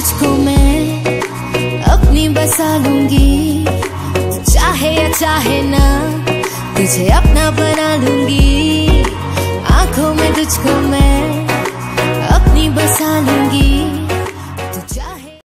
तुझको मैं अपनी बसा लूंगी, चाहे या चाहे ना तुझे अपना बना लूंगी। आंखों में तुझको मैं अपनी बसा लूंगी।